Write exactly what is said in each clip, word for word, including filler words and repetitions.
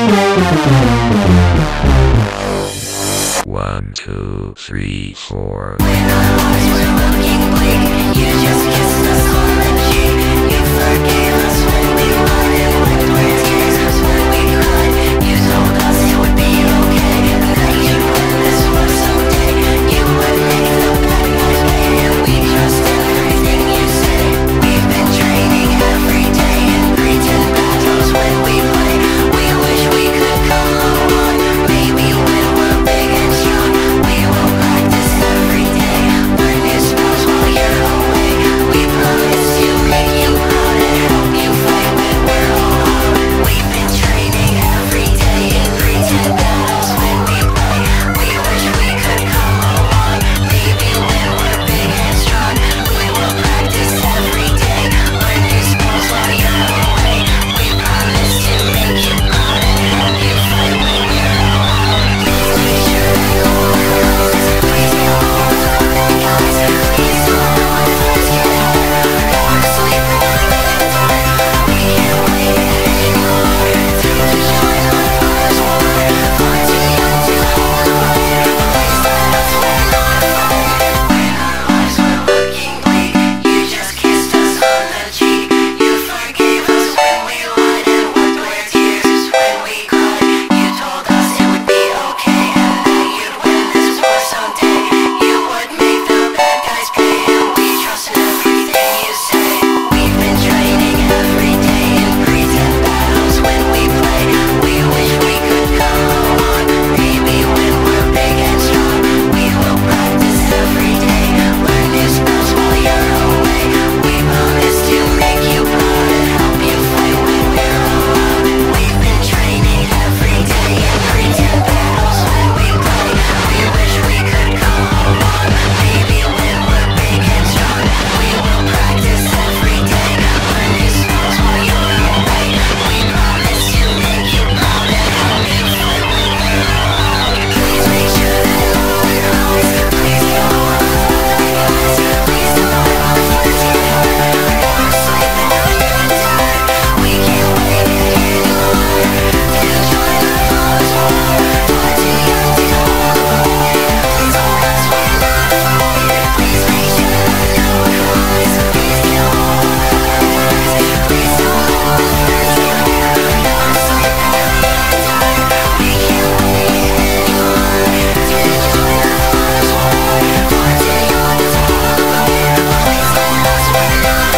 One, two, three, four. When our lives were looking bleak, you just kissed us on the cheek. You forgave us when we lied and wiped away tears when we cried. You told us it would be okay, and that you'd win this war someday. You would make the bad guys pay, and we trust everything you say. We've been training every day in pretend battles when we play. We wish we could come along, maybe when we're big and strong. We will practice every day, learn new spells while you're away. We promise to make you proud and help you fight when we're all out. We've been training every day in pretend battles when we play. We wish we could come along, maybe when we're big and strong. We will practice every day, learn new spells while you're away. We promise to make you proud and help you fight when we're all out. Please make sure that you're alright. Please tell all the bad guys. Please don't let us get hurt. We're sleeping in the dark. We can't wait anymore to join our father's war. Far too young to hold away. Please let us win our fight. When our lives were looking bleak, you just kissed us on the cheek. You forgave us when we lied and wiped away tears when we cried. You told us it would be okay, and that you'd win this war someday. You would make the bad guys pay, and we trust everything you say. We've been training every day in pretend battles when we play. We wish we could come along, maybe when we're big and strong. We will practice every day, learn new spells while you're away. We promise to make you proud and help you fight when we're all out. We've been training every day in pretend battles when we play. We wish we could come along, maybe when we're big and strong. We will practice every day, learn new spells while you're away. We promise to make you proud and help you fight when we're all out. Please make sure that you're alright. Please tell all the bad guys. Please don't let us get hurt. We're sleeping in the dark. We can't wait anymore to join our father's war. Far too young to hold away. Please let us win our fight. Please make sure that no one cries. Please tell all the bad guys. Please don't let us get hurt. We're sleeping in the dark. We can't wait anymore to join our father's war. Far too young to hold away. Please let us win our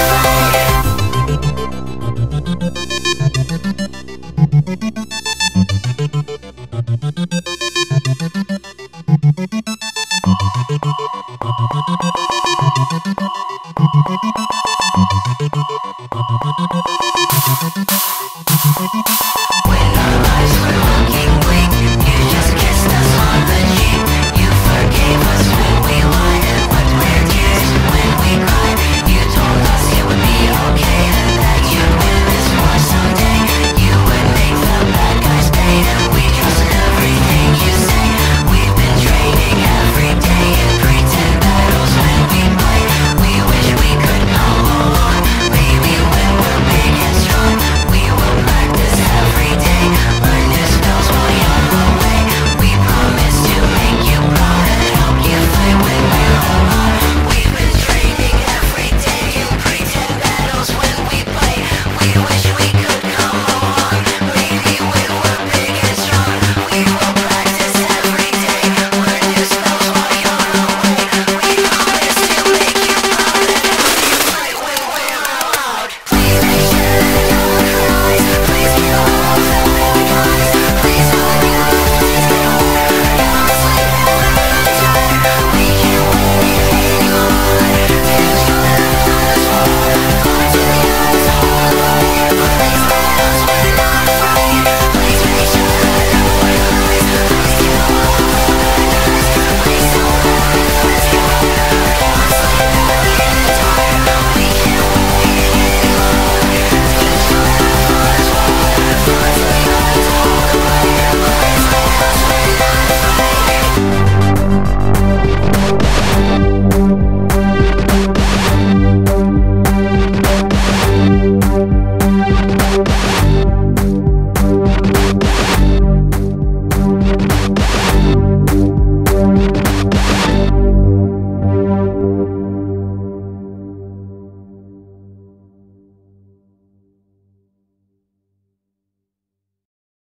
fight. Thank you.